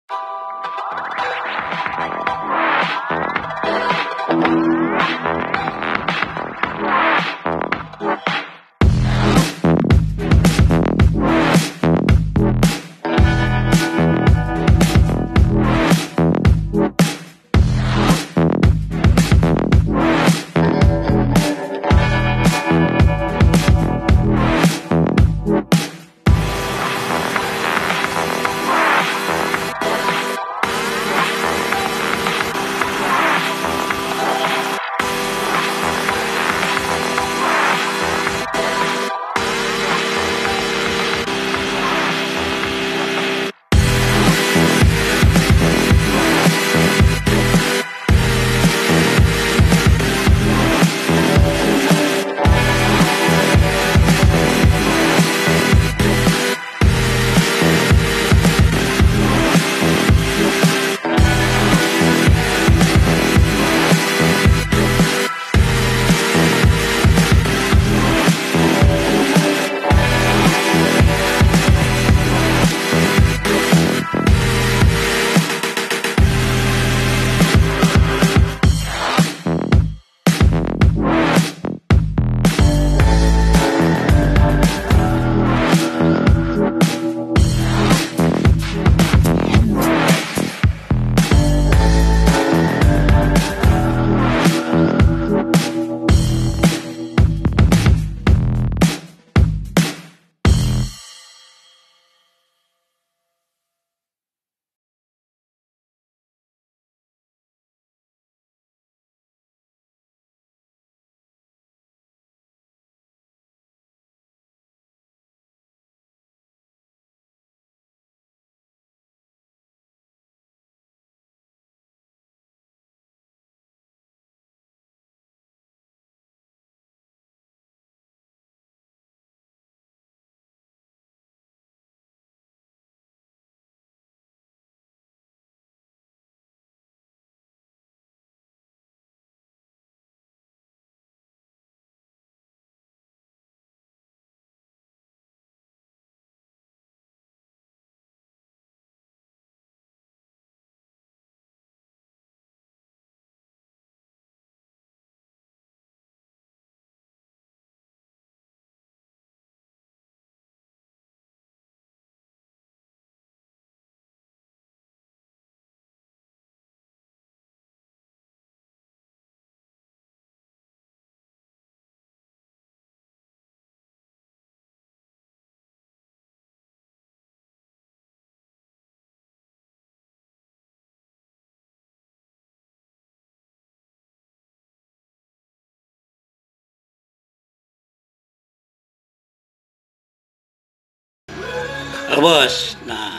Bos, nah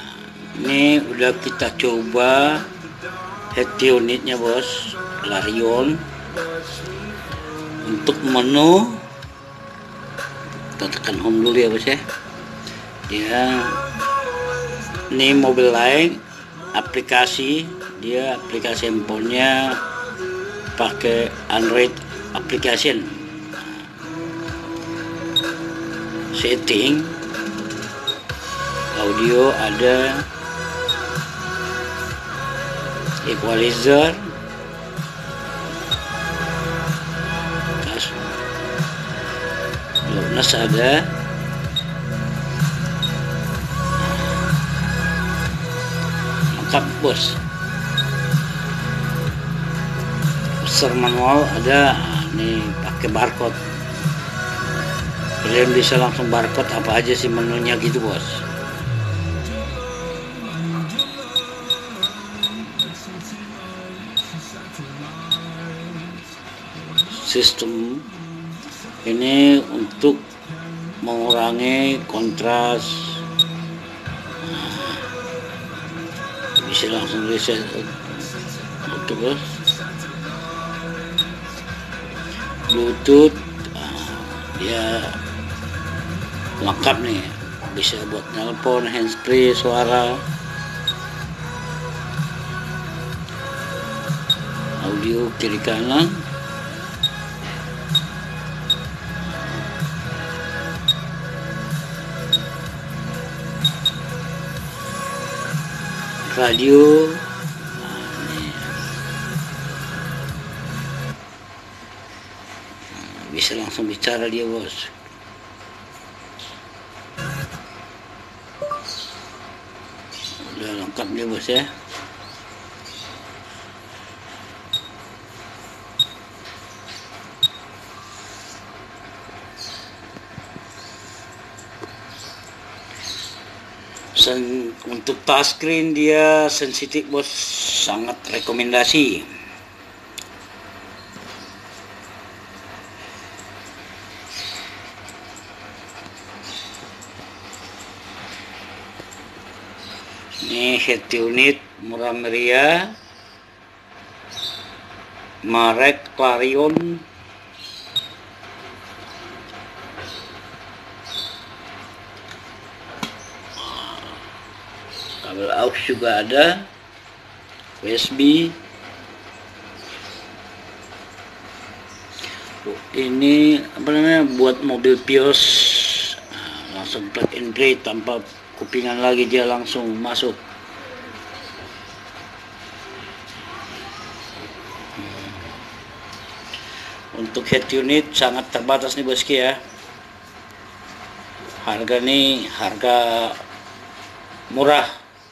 ini udah kita coba head unitnya bos, Clarion. Untuk menu kita tekan home dulu ya bos ya. Ini Mobil Line aplikasi, dia aplikasi handphonenya pakai Android application. Setting audio ada, equalizer, loudness ada, lengkap bos. User manual ada, nih pakai barcode. Kalian bisa langsung barcode apa aja sih menunya gitu bos. Sistem ini untuk mengurangi kontras, bisa langsung reset. Oke bos. Bluetooth, dia lengkap nih, bisa buat nelpon, handsfree, suara, audio kiri kanan. radio. Bisa langsung bicara dia, bos. Udah lengkap dia, bos ya. Untuk touchscreen dia sensitif, bos, sangat rekomendasi. Ini head unit murah meriah, merek Clarion. Kabel aux juga ada, USB. Ini apa namanya, buat mobil Vios, langsung plug and play tanpa kupingan lagi, dia langsung masuk. Untuk head unit sangat terbatas nih, bosku ya. Harga nih harga murah,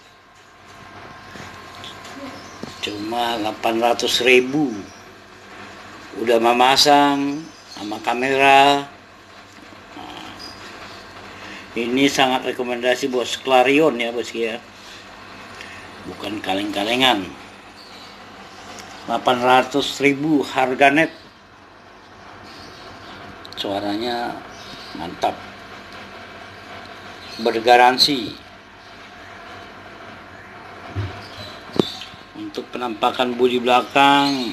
cuma 800.000 udah memasang sama kamera. Ini sangat rekomendasi, bos. Clarion ya, bos ya, bukan kaleng-kalengan. 800.000 harga net. Suaranya mantap, bergaransi. Untuk penampakan bodi belakang,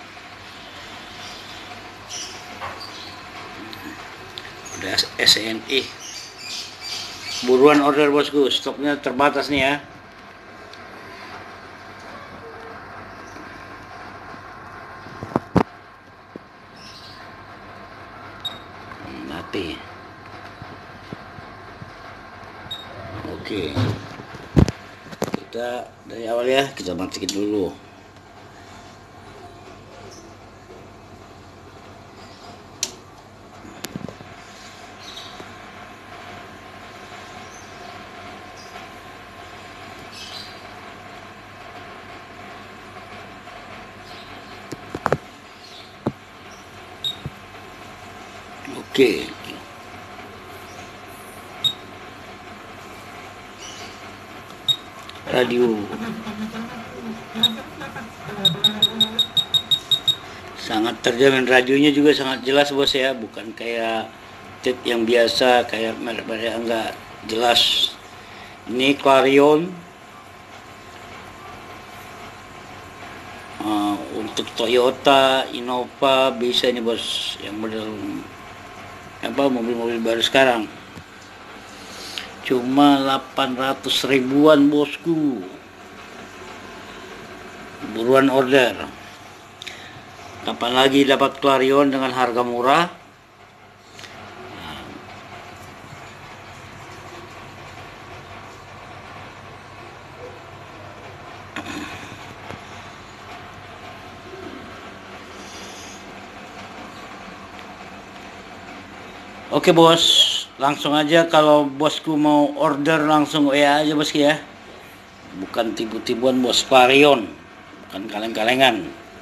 udah SNI. Buruan order, bosku, stoknya terbatas nih ya. Mati. Oke, kita dari awal ya, kita matikan dulu. Oke. Radio sangat terjamin, radionya juga sangat jelas, bos ya, bukan kayak tape yang biasa, kayak merek-merek enggak jelas. Ini Clarion. Untuk Toyota, Innova bisa nih, bos, yang model apa, mobil-mobil baru sekarang. Cuma 800 ribuan, bosku. Buruan order. Kapan lagi dapat Clarion dengan harga murah? Oke, bos, langsung aja. Kalau bosku mau order langsung WA aja, bosku ya. Bukan tipu-tipuan, bos. Clarion, bukan kaleng-kalengan.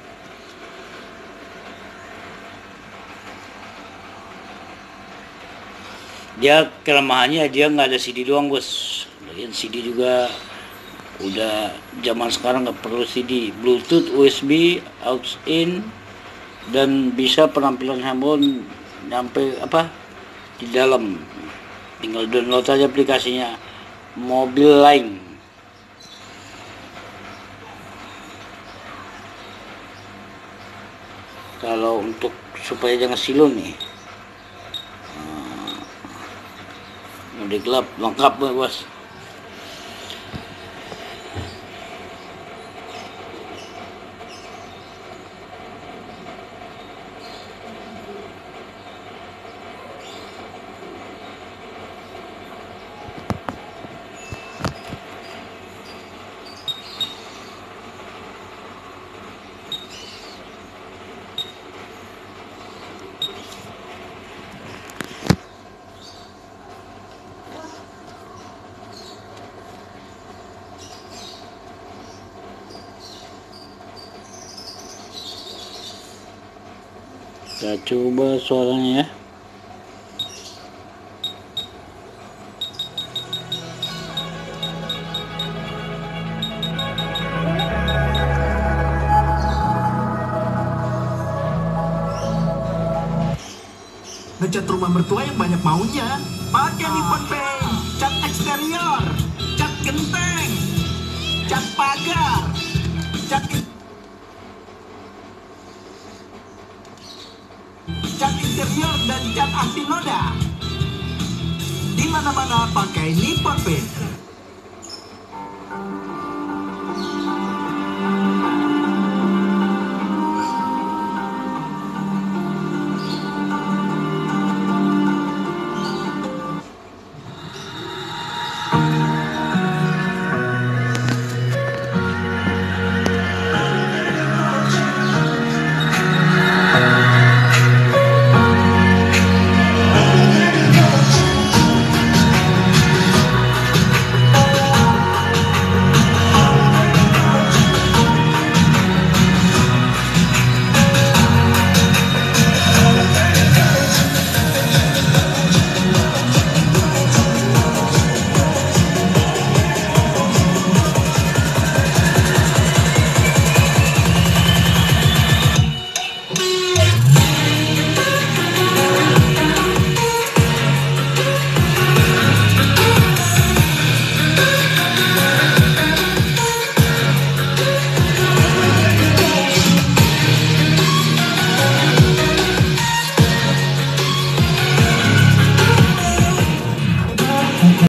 Dia kelemahannya dia nggak ada CD doang, bos. Lagian CD juga udah zaman sekarang nggak perlu CD. Bluetooth, USB, aux in, dan bisa penampilan handphone nyampe apa di dalam. Tinggal download aja aplikasinya Mobil Line. Kalau untuk supaya jangan silu nih, udah gelap, lengkap, bos. Kita coba suaranya ya. Ngecat rumah mertua yang banyak maunya. Pakai Nippon Paint. Cat eksterior, cat genteng, cat pagar, cat interior dan cat anti noda. Di mana-mana pakai Nippon Paint.